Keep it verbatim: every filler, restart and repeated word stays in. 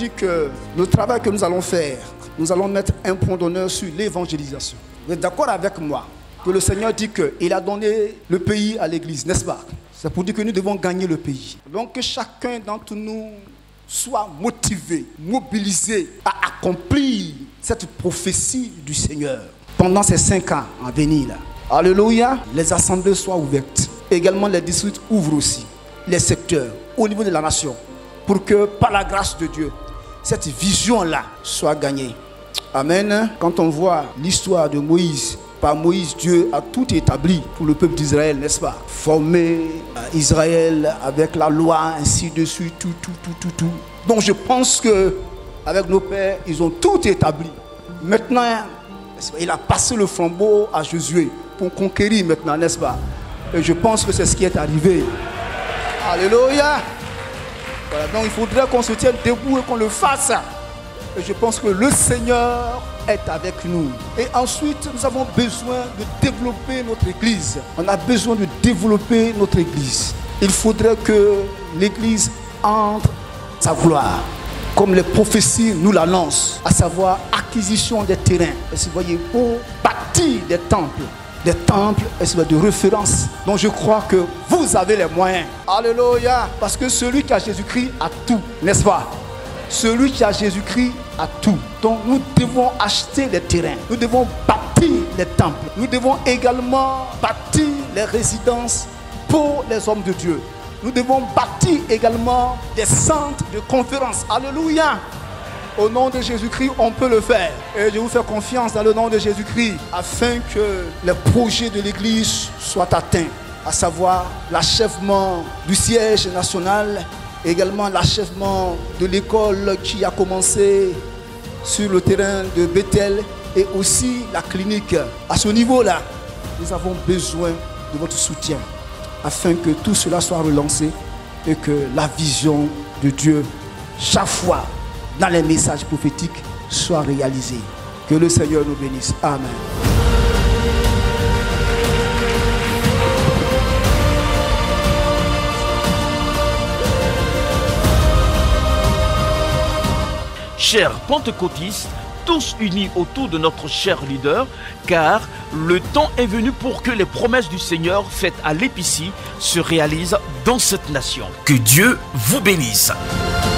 dit que le travail que nous allons faire, nous allons mettre un point d'honneur sur l'évangélisation. Vous êtes d'accord avec moi que le Seigneur dit qu'il a donné le pays à l'église, n'est-ce pas? C'est pour dire que nous devons gagner le pays. Donc que chacun d'entre nous soit motivé, mobilisé à accomplir cette prophétie du Seigneur pendant ces cinq ans à venir. Là. Alléluia, les assemblées soient ouvertes. Également les districts ouvrent aussi, les secteurs au niveau de la nation, pour que par la grâce de Dieu, cette vision-là soit gagnée. Amen. Quand on voit l'histoire de Moïse, par Moïse, Dieu a tout établi pour le peuple d'Israël, n'est-ce pas? Former Israël avec la loi, ainsi de suite, tout, tout, tout, tout, tout. Donc je pense que avec nos pères, ils ont tout établi. Maintenant, il a passé le flambeau à Josué pour conquérir maintenant, n'est-ce pas? Et je pense que c'est ce qui est arrivé. Alléluia. Voilà, donc il faudrait qu'on se tienne debout et qu'on le fasse. Et je pense que le Seigneur est avec nous. Et ensuite, nous avons besoin de développer notre église. On a besoin de développer notre église. Il faudrait que l'église entre sa gloire, comme les prophéties nous l'annoncent, à savoir acquisition des terrains. Et si vous voyez, pour bâtir des temples, des temples de référence. Donc je crois que vous avez les moyens. Alléluia. Parce que celui qui a Jésus-Christ a tout, n'est-ce pas? Celui qui a Jésus-Christ a tout. Donc nous devons acheter les terrains. Nous devons bâtir les temples. Nous devons également bâtir les résidences pour les hommes de Dieu. Nous devons bâtir également des centres de conférence. Alléluia. Au nom de Jésus-Christ, on peut le faire. Et je vous fais confiance dans le nom de Jésus-Christ afin que les projets de l'Église soient atteints, à savoir l'achèvement du siège national, également l'achèvement de l'école qui a commencé sur le terrain de Bethel et aussi la clinique. À ce niveau-là, nous avons besoin de votre soutien afin que tout cela soit relancé et que la vision de Dieu, chaque fois, dans les messages prophétiques, soit réalisée. Que le Seigneur nous bénisse. Amen. Chers pentecôtistes, tous unis autour de notre cher leader, car le temps est venu pour que les promesses du Seigneur faites à l'épicie se réalisent dans cette nation. Que Dieu vous bénisse.